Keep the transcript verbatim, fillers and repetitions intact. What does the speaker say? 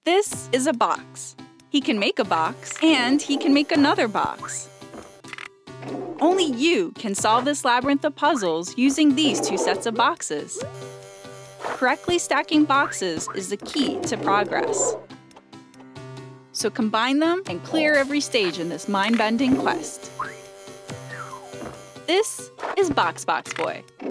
This is a box. He can make a box, and he can make another box. Only you can solve this labyrinth of puzzles using these two sets of boxes. Correctly stacking boxes is the key to progress. So combine them and clear every stage in this mind-bending quest. This is BOXBOXBOY.